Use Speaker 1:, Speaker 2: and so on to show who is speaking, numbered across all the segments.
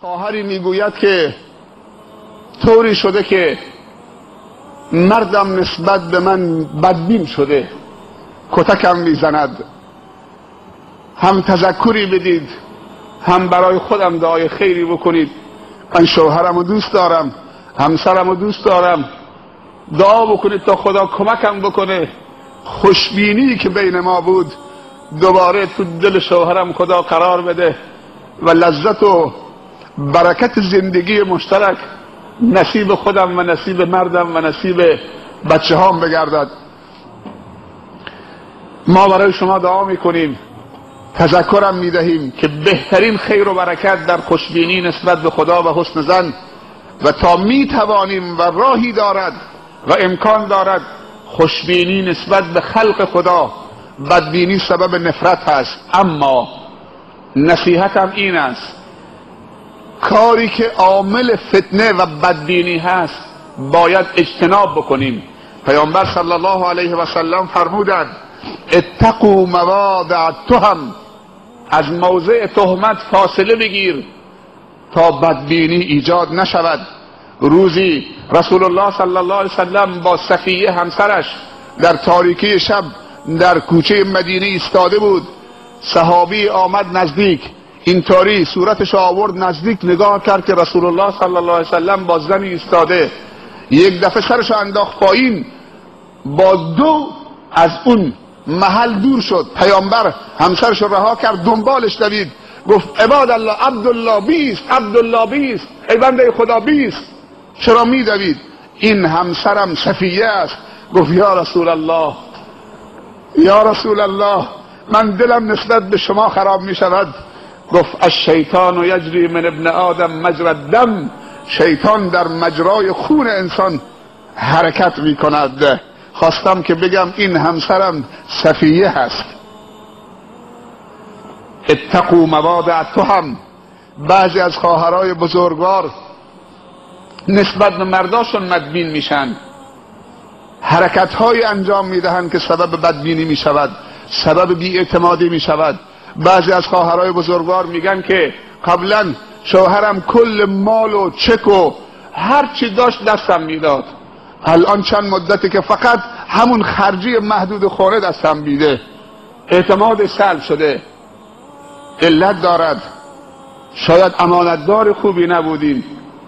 Speaker 1: خواهری میگوید که طوری شده که مردم نسبت به من بدبین شده، کتکم میزند. هم تذکری بدید، هم برای خودم دعای خیری بکنید. من شوهرمو دوست دارم، همسرمو دوست دارم. دعا بکنید تا خدا کمکم بکنه خوشبینی که بین ما بود دوباره تو دل شوهرم خدا قرار بده و لذت و برکت زندگی مشترک نصیب خودم و نصیب مردم و نصیب بچه هام بگردد. ما برای شما دعا میکنیم، تذکرم میدهیم که بهترین خیر و برکت در خوشبینی نسبت به خدا و حسن ظن و تا میتوانیم و راهی دارد و امکان دارد خوشبینی نسبت به خلق خدا، بدبینی سبب نفرت هست. اما نصیحتم این است، کاری که عامل فتنه و بدبینی هست باید اجتناب بکنیم. پیامبر صلی الله علیه و سلم فرمودند اتقوا مواضع التهم، از موضع تهمت فاصله بگیر تا بدبینی ایجاد نشود. روزی رسول الله صلی الله علیه وسلم با صفیه همسرش در تاریکی شب در کوچه مدینه ایستاده بود. صحابی آمد نزدیک، اینطوری صورتش آورد نزدیک، نگاه کرد که رسول الله صلی الله علیه وسلم با زنی ایستاده. یک دفعه سرش انداخت پایین، با دو از اون محل دور شد. پیامبر همسرش رو رها کرد، دنبالش دوید، گفت عباد الله عبدالله بیست، عبدالله بیست، ای بنده خدا بیست. چرا می دوید؟ این همسرم صفیه است. گفت یا رسول الله، یا رسول الله، من دلم نسبت به شما خراب می شود. گفت الشیطان یجری من ابن آدم مجرى الدم، شیطان در مجرای خون انسان حرکت می کند. خواستم که بگم این همسرم صفیه هست. اتقوا مواضع التهم. بعضی از خواهرای بزرگوار نسبت به مرداشون بدبین میشن، حرکت های انجام میدهند که سبب بدبینی میشود، سبب بی‌اعتمادی میشود. بعضی از خواهرای بزرگوار میگن که قبلا شوهرم کل مال و چک و هر چی داشت دستم میداد، الان چند مدتی که فقط همون خرجی محدود خانه دستم میده، اعتماد سلب شده. علت دارد، شاید امانتدار خوبی نبودیم،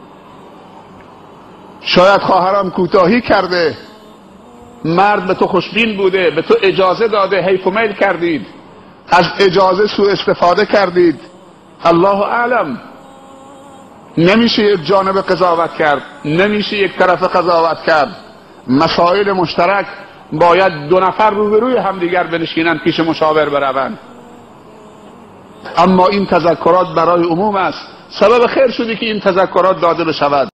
Speaker 1: شاید خواهرم کوتاهی کرده، مرد به تو خوشبین بوده، به تو اجازه داده، حیف و میل کردید، از اجازه سوء استفاده کردید. الله اعلم. نمیشه یک جانب قضاوت کرد، نمیشه یک طرف قضاوت کرد. مسائل مشترک باید دو نفر روبروی همدیگر بنشینند، پیش مشاور بروند. اما این تذکرات برای عموم است. سبب خیر شدی که این تذکرات داده بشود.